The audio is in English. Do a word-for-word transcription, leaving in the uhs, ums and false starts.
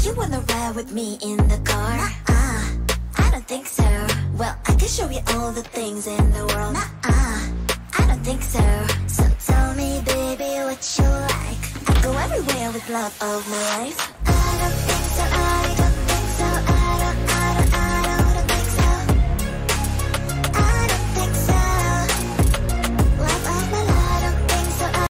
You wanna ride with me in the car? Nuh-uh, I don't think so. Well, I can show you all the things in the world. Nuh-uh, I don't think so. So tell me, baby, what you like. I go everywhere with love of my life. I don't think so, I don't